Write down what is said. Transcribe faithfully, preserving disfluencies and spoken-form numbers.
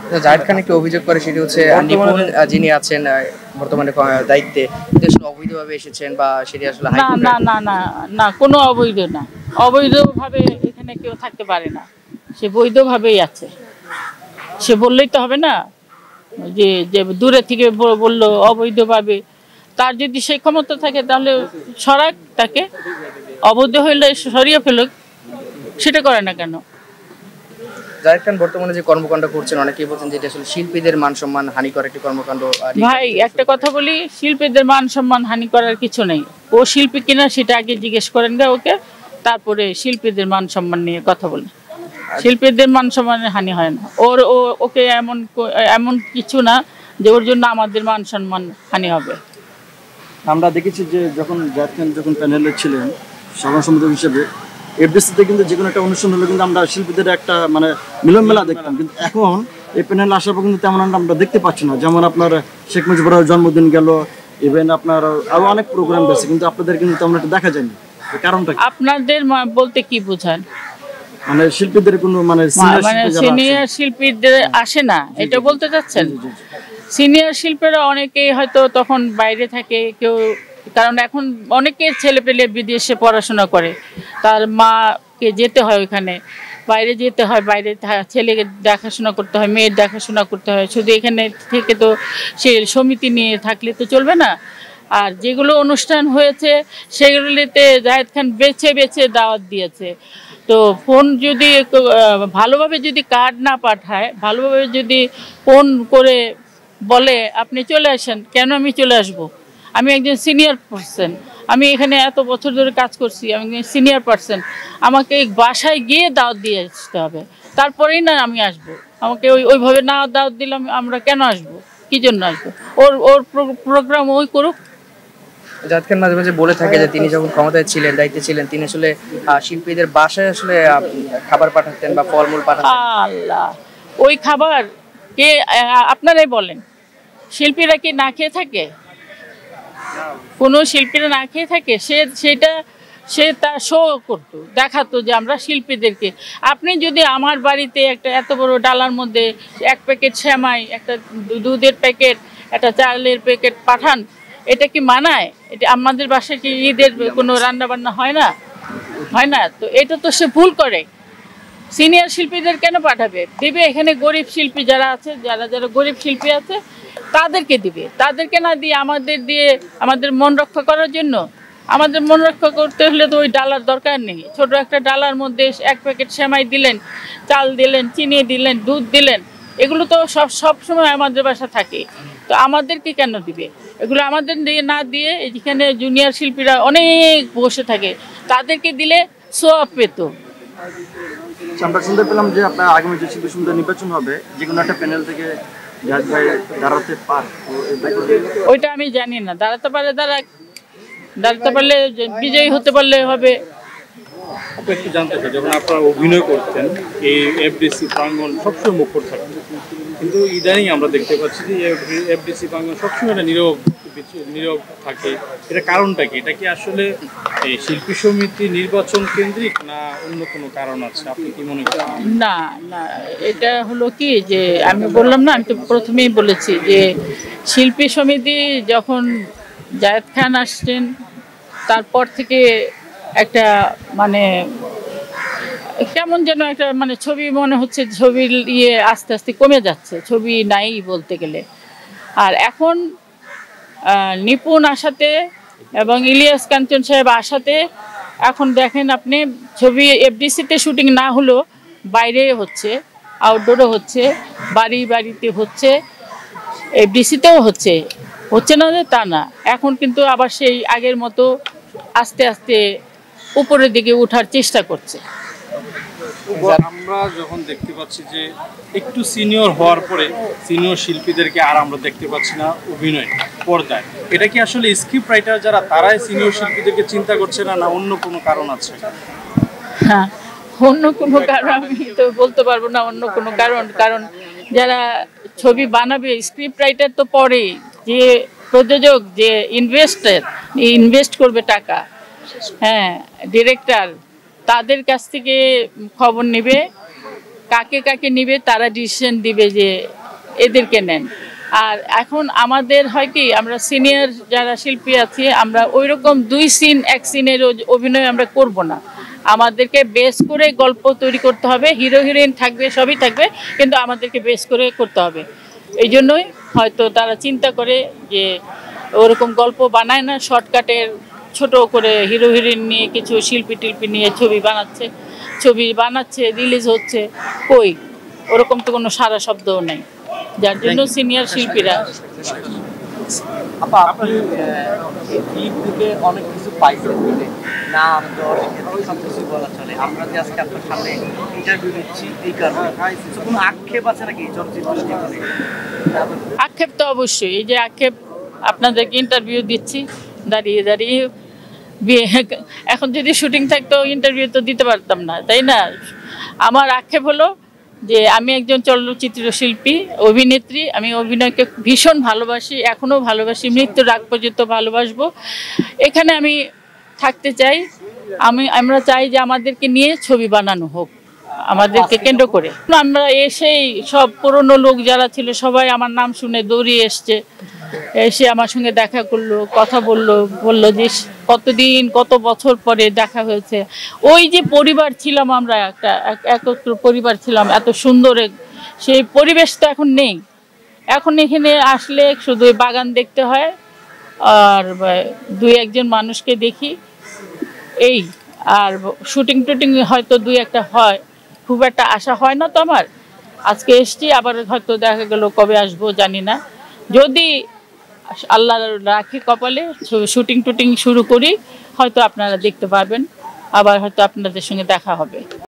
জায়েদ খান একটি অভিযোগ করে, সেটি হচ্ছে নিপুণ যিনি আছেন বর্তমানে দায়িত্বে আসলে অবৈধভাবে এসেছেন বা সেটি আসলে না না না না না কোনো অবৈধ না, অবৈধভাবে এখানে কেউ থাকতে পারে না, সে বৈধভাবেই আছে। সে বললেই তো হবে না যে যে দূরে থেকে বললো অবৈধভাবে, তার যদি সেই ক্ষমতা থাকে তাহলে সরাক, তাকে অবৈধ হইলে সরিয়ে ফেলুক, সেটা করে না কেন? জায়েদ খান বর্তমানে যে কর্মকাণ্ড করছেন অনেকেই বলছেন যে এটা আসলে শিল্পীদের মান সম্মান হানি করার একটি কর্মকাণ্ড। ভাই একটা কথা বলি, শিল্পীদের মান সম্মান হানি করার কিছু নেই। ও শিল্পী কিনা সেটা আগে জিজ্ঞেস করেন গা ওকে, তারপরে শিল্পীদের মান সম্মান নিয়ে কথা বলি। শিল্পীদের মান সম্মানের হানি হয় না। ওর ও ওকে এমন এমন কিছু না যে ওর জন্য আমাদের মান সম্মান হানি হবে। আমরা দেখেছি যে যখন জায়েদ খান যখন প্যানেলে ছিলেন সাধারণ সম্পাদক হিসেবে, এফডিসিতে কিন্তু যে কোনো একটা অনুষ্ঠান হলে কিন্তু আমরা শিল্পীদের একটা মানে মিলন মেলা দেখতাম, কিন্তু এখন এই প্যানেলে আসার পর কিন্তু তেমন আমরা দেখতে পাচ্ছি না। যেমন আপনার শেখ মুজিবুর জন্মদিন গেল, ইভেন আপনার আরো অনেক প্রোগ্রাম গেছে, কিন্তু আপনাদের কিন্তু তেমন একটা দেখা যায়নি। কারণটা আপনাদের বলতে কি বোঝান? মানে শিল্পীদের কোনো মানে সিনিয়র শিল্পীদের আসে না এটা বলতে চাচ্ছেন? সিনিয়র শিল্পীরা অনেকেই হয়তো তখন বাইরে থাকে কেউ, কারণ এখন অনেকের ছেলে পেলে বিদেশে পড়াশোনা করে, তার মাকে যেতে হয় ওইখানে, বাইরে যেতে হয়, বাইরে ছেলেকে দেখাশোনা করতে হয়, মেয়ের দেখাশোনা করতে হয়। শুধু এখানে থেকে তো সে সমিতি নিয়ে থাকলে তো চলবে না। আর যেগুলো অনুষ্ঠান হয়েছে সেগুলিতে জায়েদ খান বেছে বেছে দাওয়াত দিয়েছে। তো ফোন যদি ভালোভাবে যদি কার্ড না পাঠায়, ভালোভাবে যদি ফোন করে বলে আপনি চলে আসেন, কেন আমি চলে আসব? আমি একজন সিনিয়র পার্সন, আমি এখানে এত বছর ধরে কাজ করছি, আমি একজন সিনিয়র পার্সন, আমাকে বাসায় গিয়ে দাওয়াত দিয়ে আসতে হবে, তারপরেই না আমি আসব। আমাকে ওই ওইভাবে না দাওয়াত দিলাম আমরা কেন আসবো, কী জন্য আসবো? ওর ওর প্রোগ্রাম ওই করুক। জায়েদ খান মাঝে মাঝে বলে থাকে যে তিনি যখন ক্ষমতায় ছিলেন, দায়িত্বে ছিলেন, তিনি আসলে শিল্পীদের বাসায় আসলে খাবার পাঠাতেন বা ফলমূল পাঠাতেন। আল্লাহ, ওই খাবার কে? আপনারাই বলেন, শিল্পীরা কি না খেয়ে থাকে? কোনো শিল্পীরা না খেয়ে থাকে? সে সেটা সে তার শো করতো, দেখাতো যে আমরা শিল্পীদেরকে। আপনি যদি আমার বাড়িতে একটা এত বড় ডালার মধ্যে এক প্যাকেট শ্যামাই, একটা দুধের প্যাকেট, একটা চালের প্যাকেট পাঠান, এটা কি মানায়? এটা আমাদের বাসায় কি ঈদের কোনো রান্না বান্না হয় না? হয় না তো, এটা তো সে ভুল করে। সিনিয়র শিল্পীদের কেন পাঠাবে? দিবে এখানে গরিব শিল্পী যারা আছে, যারা যারা গরিব শিল্পী আছে তাদেরকে দিবে। তাদেরকে না দিয়ে আমাদের দিয়ে আমাদের মন রক্ষা করার জন্য, আমাদের মন রক্ষা করতে হলে তো ওই ডালার দরকার নেই। ছোট একটা ডালার মধ্যে এক প্যাকেট সেমাই দিলেন, চাল দিলেন, চিনি দিলেন, দুধ দিলেন, এগুলো তো সব সব সময় আমাদের বাসা থাকে। তো আমাদেরকে কেন দিবে? এগুলো আমাদের দিয়ে না দিয়ে এখানে জুনিয়র শিল্পীরা অনেক বসে থাকে, তাদেরকে দিলে সোয়াব পেত। আমরা শুনতে পেলাম যে আপনার আগামী যে শিল্পী সমিতি নির্বাচন হবে, যে কোনো একটা প্যানেল থেকে জায়েদ ভাই দাঁড়াতে পারে, ওইটা আমি জানি না। দাঁড়াতে পারে, দাঁড়া দাঁড়াতে পারলে বিজয়ী হতে পারলে হবে। আপনি একটু জানতে চাই, যখন আপনারা অভিনয় করতেন এই এফডিসি প্রাঙ্গণ সবসময় মুখর থাকতো, কিন্তু ইদানিং আমরা দেখতে পাচ্ছি যে এফডিসি প্রাঙ্গণ সবসময় একটা নীরব নীরব থাকে। এটা কারণটা কি? এটা কি আসলে এই শিল্পী সমিতি নির্বাচন কেন্দ্রিক না অন্য কোনো কারণ আছে? আপনি কি মনে করেন? না না, এটা হলো কি যে আমি বললাম না, আমি তো প্রথমেই বলেছি যে শিল্পী সমিতি যখন জায়েদ খান আসছেন তারপর থেকে একটা মানে কেমন যেন একটা মানে ছবি মনে হচ্ছে, ছবির ইয়ে আস্তে আস্তে কমে যাচ্ছে, ছবি নাই বলতে গেলে। আর এখন নিপুণ আসাতে এবং ইলিয়াস কাঞ্চন সাহেব আসাতে এখন দেখেন আপনি ছবি এফডিসিতে শুটিং না হলেও বাইরে হচ্ছে, আউটডোরও হচ্ছে, বাড়ি বাড়িতে হচ্ছে, এফডিসিতেও হচ্ছে। হচ্ছে না যে তা না, এখন কিন্তু আবার সেই আগের মতো আস্তে আস্তে উপরের দিকে ওঠার চেষ্টা করছে। আমরা যখন দেখতে পাচ্ছি যে একটু সিনিয়র হওয়ার পরে সিনিয়র শিল্পীদেরকে আর আমরা দেখতে পাচ্ছি না অভিনয় পর্দায়, এটা কি আসলে স্ক্রিপ্ট রাইটার যারা তারাই সিনিয়র শিল্পীদেরকে চিন্তা করছে না, না অন্য কোনো কারণ আছে? হ্যাঁ, অন্য কোনো কারণ আমি তো বলতে পারবো না, অন্য কোনো কারণ। কারণ যারা ছবি বানাবে স্ক্রিপ্ট রাইটার তো পরে, যে প্রযোজক, যে ইনভেস্টার ইনভেস্ট করবে টাকা, হ্যাঁ ডিরেক্টর, তাদের কাছ থেকে খবর নেবে, কাকে কাকে নিবে, তারা ডিসিশন দিবে যে এদেরকে নেন। আর এখন আমাদের হয় কি, আমরা সিনিয়র যারা শিল্পী আছি আমরা ওই রকম দুই সিন এক সিনের অভিনয় আমরা করব না, আমাদেরকে বেস করে গল্প তৈরি করতে হবে, হিরো হিরোইন থাকবে সবই থাকবে, কিন্তু আমাদেরকে বেস করে করতে হবে। এই জন্যই হয়তো তারা চিন্তা করে যে ওরকম গল্প বানায় না, শর্টকাটের ছোট করে হিরো হিরোইন নিয়ে কিছু শিল্পী টিল্পী নিয়ে ছবি বানাচ্ছে ছবি বানাচ্ছে রিলিজ হচ্ছে, কই ওরকম তো কোনো সারা শব্দও নাই, যার জন্য সিনিয়র শিল্পীরা। আপা আপনি এই ক্লিপ থেকে অনেক কিছু পাইছেন বলে নাম দশ সব কিছু বলা চলে, আমরা যে আজকে আপনার সামনে ইন্টারভিউ দিচ্ছি এই কারণে কোনো আক্ষেপ আছে নাকি চলচ্চিত্র জীবনে? আক্ষেপ তো অবশ্যই, এই যে আক্ষেপ আপনাদেরকে ইন্টারভিউ দিচ্ছি দাঁড়িয়ে দাঁড়িয়ে, এখন যদি শুটিং থাকতো ইন্টারভিউ তো দিতে পারতাম না, তাই না? আমার আক্ষেপ হলো যে আমি একজন চলচ্চিত্র শিল্পী অভিনেত্রী, আমি অভিনয়কে ভীষণ ভালোবাসি, এখনও ভালোবাসি, মৃত্যুর আগ পর্যন্ত ভালোবাসবো, এখানে আমি থাকতে চাই। আমি আমরা চাই যে আমাদেরকে নিয়ে ছবি বানানো হোক, আমাদেরকে কেন্দ্র করে। আমরা এসেই সব পুরনো লোক যারা ছিল সবাই আমার নাম শুনে দৌড়িয়ে এসছে, এসে আমার সঙ্গে দেখা করলো, কথা বললো, বললো যে কতদিন কত বছর পরে দেখা হয়েছে। ওই যে পরিবার ছিলাম আমরা, একটা একত্র পরিবার ছিলাম, এত সুন্দর সেই পরিবেশটা এখন নেই। এখন এখানে আসলে শুধু বাগান দেখতে হয় আর দুই একজন মানুষকে দেখি এই, আর শুটিং টুটিং হয়তো দুই একটা হয়, খুব একটা আশা হয় না তো আমার। আজকে এসছি, আবার হয়তো দেখা গেল কবে আসবো জানি না, যদি আল্লাহ রাখি কপালে শুটিং টুটিং শুরু করি হয়তো আপনারা দেখতে পারবেন, আবার হয়তো আপনাদের সঙ্গে দেখা হবে।